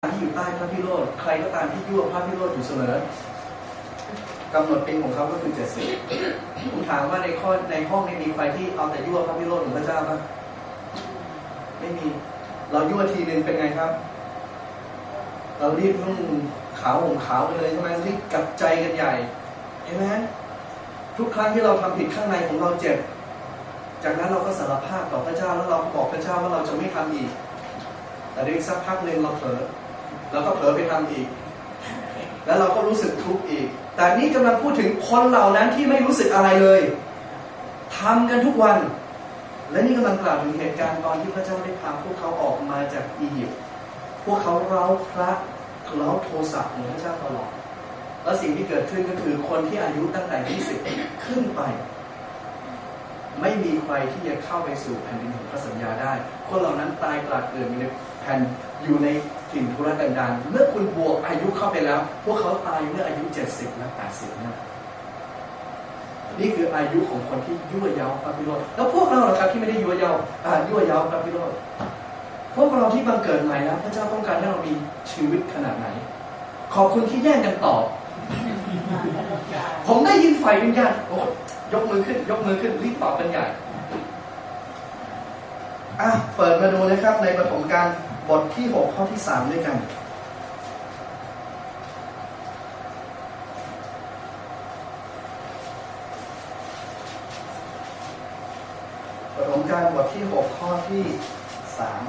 ที่อยู่ใต้พระพิโรธใครก็ตามที่ยั่วพระพิโรธอยู่เสมอกำหนดปีของเขาก็คือ70ผมถามว่าในห้องนี้มีใครที่เอาแต่ยั่วพระพิโรธของพระเจ้าบ้างไม่มีเรายั่วทีนึงเป็นไงครับเรารีบนุ่งขาวห่มขาวไปเลยใช่ไหมรีบกลับใจกันใหญ่เห็นไหมทุกครั้งที่เราทำผิดข้างในของเราเจ็บจากนั้นเราก็สารภาพต่อพระเจ้าแล้วเราบอกพระเจ้าว่าเราจะไม่ทำอีกแต่อีกสักพักหนึ่งเราเผลอแล้วก็เผลอไปทำอีกแล้วเราก็รู้สึกทุกข์อีกแต่นี่กำลังพูดถึงคนเหล่านั้นที่ไม่รู้สึกอะไรเลยทำกันทุกวันและนี่กำลังกล่าวถึงเหตุการณ์ตอนที่พระเจ้าได้พาพวกเขาออกมาจากอียิปต์พวกเขาเร้าพระเร้าโทสะของพระเจ้าตลอดและสิ่งที่เกิดขึ้นก็คือคนที่อายุตั้งแต่20ขึ้นไปไม่มีใครที่จะเข้าไปสู่แผ่นดินแห่งพระสัญญาได้คนเหล่านั้นตายกลาดเกลื่อนอยู่ในถิ่นทุรกันดารเมื่อคุณบวกอายุเข้าไปแล้วพวกเขาตายเมื่ออายุ70และ80นะนี่คืออายุของคนที่ยั่วเย้าพระพิโรธแล้วพวกเราล่ะครับที่ไม่ได้ยั่วเย้าพระพิโรธพวกเราที่บังเกิดใหม่แล้วพระเจ้าต้องการให้เรามีชีวิตขนาดไหนขอบคุณที่แย่งกันตอบผมได้ยินฝ่ายวิญญาณโอ้ยกมือขึ้นรีบตอบกันใหญ่เปิดมาดูนะครับในปฐมกาลบทที่6ข้อที่3ด้วยกันปฐมกาลบทที่6ข้อที่3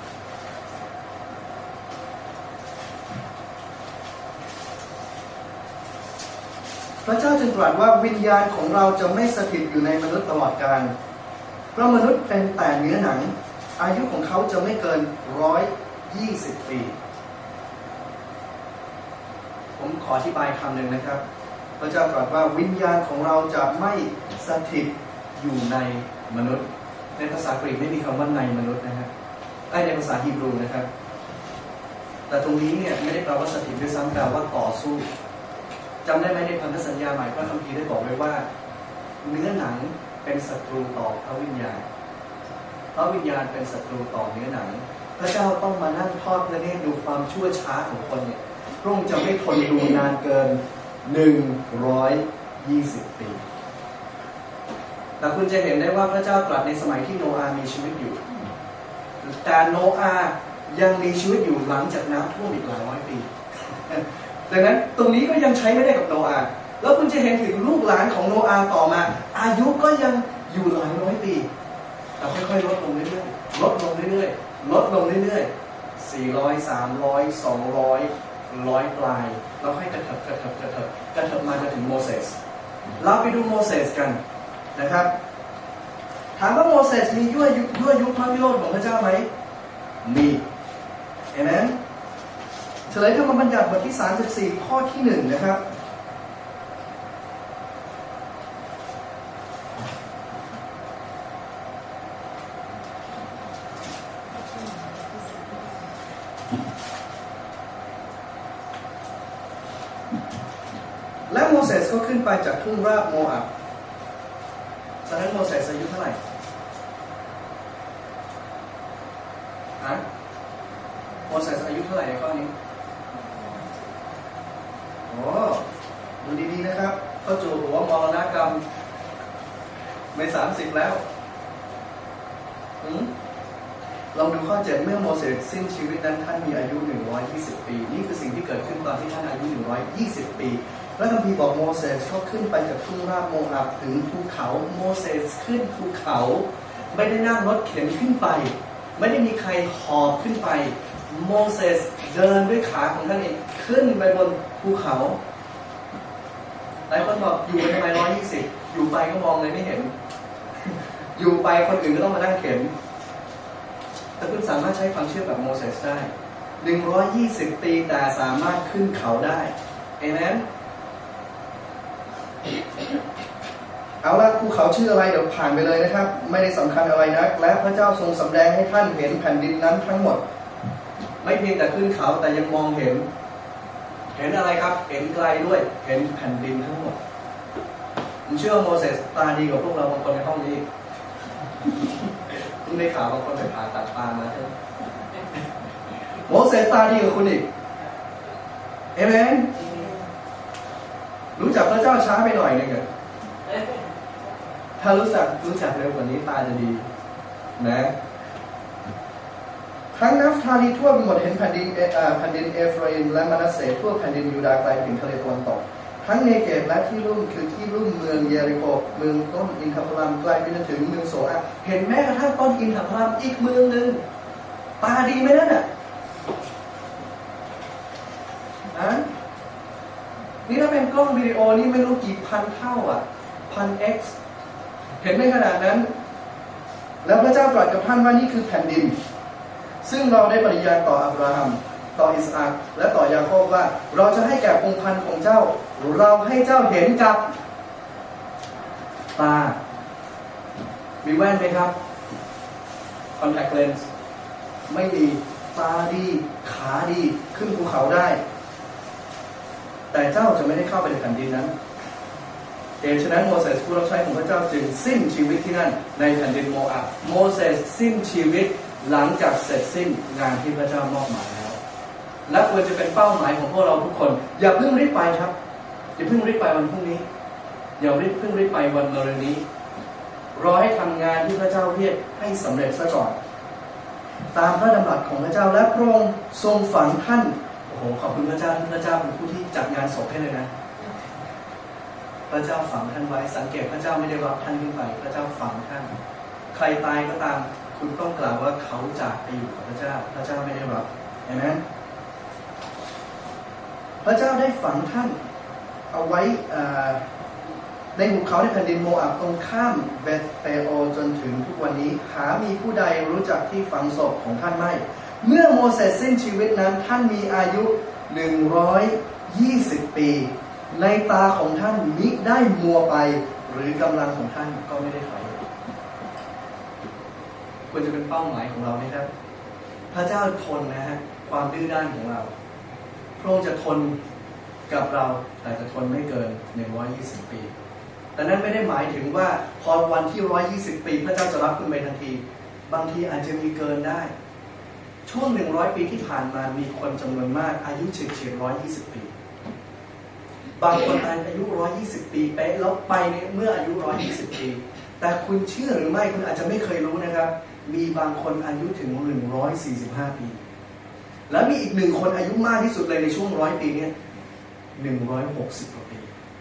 พระเจ้าจึงตรัสว่าวิญญาณของเราจะไม่สถิตอยู่ในมนุษย์ตลอดกาลเพราะมนุษย์เป็นแต่เนื้อหนังอายุของเขาจะไม่เกิน120 ปีผมขออธิบายคำหนึ่งนะครับพระเจ้าตรัสว่าวิญญาณของเราจะไม่สถิตอยู่ในมนุษย์ในภาษากรีกไม่มีคำว่าในมนุษย์นะครับในภาษาฮีบรูนะครับแต่ตรงนี้เนี่ยไม่ได้แปลว่าสถิตด้วยซ้ำแต่ว่าต่อสู้จำได้ไหมในพันธสัญญาใหม่พระคัมภีร์ได้บอกไว้ว่าเนื้อหนังเป็นศัตรูต่อพระวิญญาณพระวิญญาณเป็นศัตรูต่อเนื้อหนังพระเจ้าต้องมานั่งทอดพระเนตรดูความชั่วช้าของคนเนี่ยพระองค์จะไม่ทนดูนานเกิน120 ปีแต่คุณจะเห็นได้ว่าพระเจ้าตรัสในสมัยที่โนอาห์มีชีวิตอยู่แต่โนอาห์ยังมีชีวิตอยู่หลังจากน้ำท่วมอีกหลายร้อยปีดังนั้นตรงนี้ก็ยังใช้ไม่ได้กับโนอาห์แล้วคุณจะเห็นถึงลูกหลานของโนอาห์ต่อมาอายุก็ยังอยู่หลายร้อยปีแต่ค่อยๆลดลงเรื่อยๆลดลงเรื่อยๆ400 300 200 100ปลายเราให้กระเถิบมาจนถึงโมเสสเราไปดูโมเสสกันนะครับถามว่าโมเสสมียั่วยุพระพิโรธของพระเจ้าไหมมีเห็นไหมเฉลยธรรมบัญญัติบทที่34ข้อที่1นะครับและโมเสสก็ขึ้นไปจากทุ่งราบโมอับตอนนั้นโมเสสอายุเท่าไหร่โมเสสอายุเท่าไหร่ในข้อนี้ดูดีๆนะครับเข้าจู่หัวมรณกรรมไม่30แล้วลองดูข้อ7เมื่อโมเสสสิ้นชีวิตนั้นท่านมีอายุ120 ปีนี่คือสิ่งที่เกิดขึ้นตอนที่ท่านอายุ120 ปีพระคัมภีร์บอกโมเสสก็ขึ้นไปจากทุ่งราบโมอับถึงภูเขาโมเสสขึ้นภูเขาไม่ได้นั่งรถเข็นขึ้นไปไม่ได้มีใครหอบขึ้นไปโมเสสเดินด้วยขาของท่านเองขึ้นไปบนภูเขาหลายคนบอกอยู่ไปทำไม120อยู่ไปก็มองเลยไม่เห็นอยู่ไปคนอื่นก็ต้องมานั่งเข็นแต่คุณสามารถใช้ความเชื่อแบบโมเสสได้120 ปีแต่สามารถขึ้นเขาได้เอเมนเอาละภูเขาชื่ออะไรเดี๋ยวผ่านไปเลยนะครับไม่ได้สำคัญอะไรนะและพระเจ้าทรงสำแดงให้ท่านเห็นแผ่นดินนั้นทั้งหมดไม่เพียงแต่ขึ้นเขาแต่ยังมองเห็นอะไรครับเห็นไกลด้วยเห็นแผ่นดินทั้งหมดผมเชื่อว่าโมเสสตาดีกว่าพวกเราบางคนในห้องนี้เพิ่งได้ข่าวบางคนไปผ่าตัดตามาใช่ไหมโมมเสสตาดีกว่าคุณอีกเอเมนรู้จักพระเจ้าช้าไปหน่อยนึงอะถ้ารู้จักเร็วกว่านี้ตาจะดีนะทั้งนัฟทาลีทั่วไปหมดเห็นแผ่นดินเอฟราอิมและมนาเสทั่วแผ่นดินยูดาห์ไกลถึงทะเลตะวันตกทั้งเนเกฟและที่ลุ่มคือที่ลุ่มเมืองเยริโคเมืองต้นอินทผลัมไกลไปจนถึงเมืองโซอาเห็นแม้กระทั่งต้นอินทผลัมอีกเมืองหนึ่งตาดีไหมนั่นน่ะนี่ถ้าเป็นกล้องวิดีโอนี่ไม่รู้กี่พันเท่าอ่ะ1000x เห็นไหมขนาดนั้นแล้วพระเจ้าตรัสกับท่านว่านี่คือแผ่นดินซึ่งเราได้ปฏิญาณต่ออับราฮัมต่ออิสอัคและต่อยาโคบว่าเราจะให้แก่พงศ์พันธุ์ของเจ้าเราให้เจ้าเห็นกับตามีแว่นไหมครับ contact lens ไม่มีตาดีขาดีขึ้นภูเขาได้แต่เจ้าจะไม่ได้เข้าไปในแผ่นดินนั้นฉะนั้นโมเสสผู้รับใช้ของพระเจ้าจึงสิ้นชีวิตที่นั่นในแผ่นดินโมอาบโมเสสสิ้นชีวิตหลังจากเสร็จสิ้นงานที่พระเจ้ามอบหมายแล้วและควรจะเป็นเป้าหมายของพวกเราทุกคนอย่าเพิ่งรีบไปครับอย่าเพิ่งรีบไปวันพรุ่งนี้อย่าเพิ่งรีบไปวันมะรืนนี้รอให้ทำงานที่พระเจ้าเรียกให้สำเร็จซะก่อนตามพระดำรัสของพระเจ้าและพระองค์ทรงฝังท่านโอ้โหขอบคุณพระเจ้าที่พระเจ้าเป็นผู้ที่จัดงานศพให้เลยนะพระเจ้าฝังท่านไว้สังเกตพระเจ้าไม่ได้รับท่านขึ้นไปพระเจ้าฝังท่านใครตายก็ตามคุณต้องกล่าวว่าเขาจากไปอยู่กับพระเจ้าพระเจ้าไม่ได้รับเห็นไหมพระเจ้าได้ฝังท่านเอาไว้ในหุบเขาในแผ่นดินโมอาบตรงข้ามเบธเปโอจนถึงทุกวันนี้หามีผู้ใดรู้จักที่ฝังศพของท่านไม่เมื่อโมเสสสิ้นชีวิตนั้นท่านมีอายุ120 ปีในตาของท่านมิได้มัวไปหรือกำลังของท่านก็ไม่ได้ถอยควรจะเป็นเป้าหมายของเราไหมครับพระเจ้าทนนะฮะความดื้อด้านของเราพระองค์จะทนกับเราแต่จะทนไม่เกิน120 ปีแต่นั้นไม่ได้หมายถึงว่าพอวันที่120 ปีพระเจ้าจะรับคุณไปทันทีบางทีอาจจะมีเกินได้ช่วง100 ปีที่ผ่านมามีคนจำนวนมากอายุเฉียด120 ปีบางคนอายุ120 ปีเป๊ะแล้วไปเมื่ออายุ120 ปีแต่คุณเชื่อหรือไม่คุณอาจจะไม่เคยรู้นะครับมีบางคนอายุถึง145 ปีและมีอีก1คนอายุมากที่สุดเลยในช่วง100 ปีนี้160 กว่าปี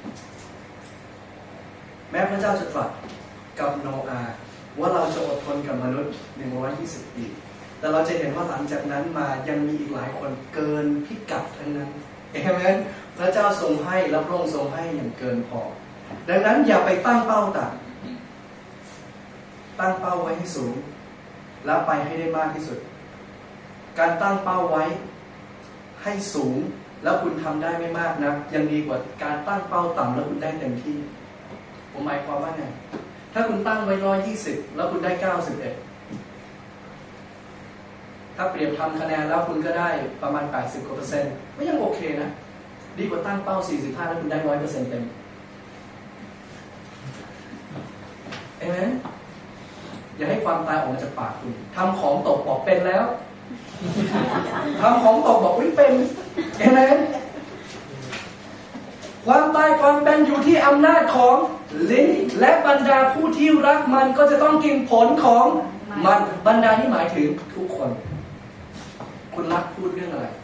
แม้พระเจ้าจะตรัสกับโนอาห์ว่าเราจะอดทนกับมนุษย์120 ปีแต่เราจะเห็นว่าหลังจากนั้นมายังมีอีกหลายคนเกินพิกัดทั้งนั้นเห็นไหมพระเจ้าทรงให้และพระองค์ทรงให้อย่างเกินพอดังนั้นอย่าไปตั้งเป้าต่ำตั้งเป้าไว้ให้สูงแล้วไปให้ได้มากที่สุดการตั้งเป้าไว้ให้สูงแล้วคุณทำได้ไม่มากนะยังดีกว่าการตั้งเป้าต่ำแล้วคุณได้เต็มที่ผมหมายความว่าไงถ้าคุณตั้งไว้120แล้วคุณได้91ถ้าเปรียบทำคะแนนแล้วคุณก็ได้ประมาณ80%ก็ยังโอเคนะดีกว่าตั้งเป้า45แล้วคุณได้ 100% เต็มเห็นไหมอย่าให้ความตายออกมาจากปากคุณทำของตกบอกเป็นแล้วทำของตกบอกเป็นเห็นไหมความตายความเป็นอยู่ที่อำนาจของลิ้นและบรรดาผู้ที่รักมันก็จะต้องกินผลของมันบรรดาที่หมายถึงทุกคนคุณรักพูดเรื่องอะไร